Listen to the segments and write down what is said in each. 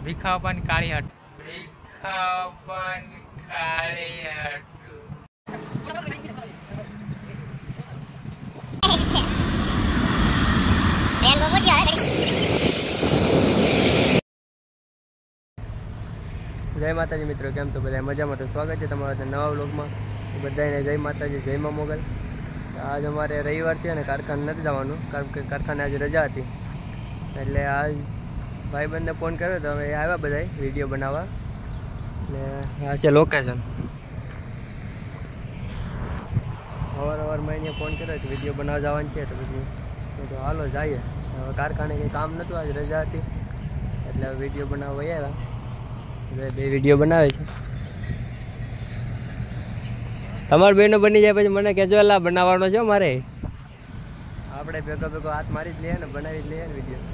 વિખાવપન કાળી હટ વિખાવપન કાળી હટ જય માતાજી મિત્રો, કેમ છો બધા? મજામાં? તો સ્વાગત છે તમારા નવા વ્લોગમાં. બધાને જય માતાજી, જય મા મોગલ. આજ અમારે રવિવાર છે અને કારખાને નથી જવાનું, કારણ કે કારખાને આજે રજા હતી. એટલે આજ ભાઈબંધને ફોન કર્યો તો હવે આવ્યા બધા વિડીયો બનાવવા. ને આ છે લોકેશન. અવારમાં એને ફોન કર્યો કે વિડીયો બનાવવા જવાનું છે, તો પછી તો હાલો જઈએ. હવે કારખાને કંઈ કામ નહોતું, આજે રજા હતી એટલે વિડીયો બનાવવા આવ્યા. બે વિડીયો બનાવે છે. તમારા બેનો બની જાય પછી મને કહેજો, એલા બનાવવાનો છે મારે. આપણે ભેગો હાથ મારી જ લઈએ ને, બનાવી જ લઈએ ને વિડીયો.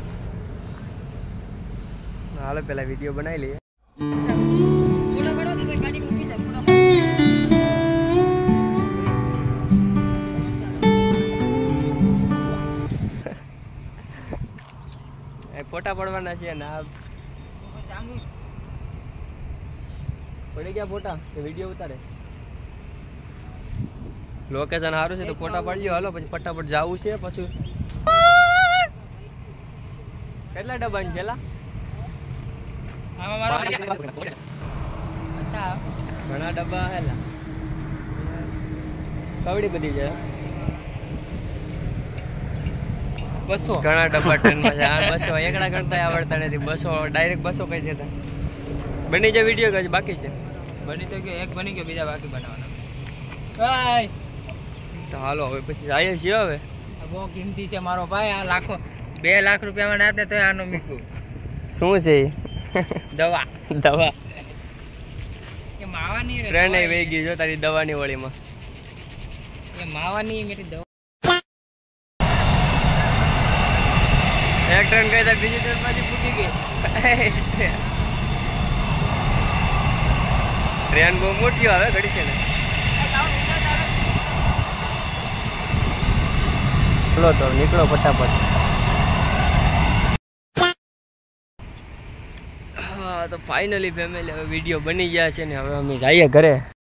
હાલો પેલા વિડીયો બનાવી લઈએ. ફોટા પડવાના છે ને આ પડી ગયા ફોટા કે વિડીયો ઉતારે. લોકેશન સારું છે તો ફોટા પાડજો. હાલો પછી ફટાફટ જવું છે. પછી કેટલા ડબ્બા છે? ઘણા ડબ્બા હેલા કવડી બધી છે. 200 ઘણા ડબ્બા ટ્રેનમાં છે. 200 એકડા ગણતા આવડતા નથી. 200 ડાયરેક્ટ 200 કઈ દેતા. બની જાય વિડીયો કે બાકી છે? બની તો કે એક બની ગયો, બીજા બાકી બનાવવાના. તો હાલો હવે પછી આવીએ છીએ. હવે બહુ કિંમતી છે મારો ભાઈ. આ લાખો 2 લાખ રૂપિયા આપને તો આનું મીઠું શું છે? દવા દવા એ માવાની ટ્રેન વહી ગઈ જો તારી દવાની વળીમાં. એ માવાની મેરી દવા. એક ટ્રેન ગઈ તો બીજી ટ્રેન પાછી ફૂટી ગઈ. ટ્રેન બહુ મોટી આવે ઘડી છે ને. ચલો તો નીકળો ફટાફટ. હા તો ફાઇનલી ફેમિલી હવે વિડીયો બની ગયા છે ને હવે અમે જઈએ ઘરે.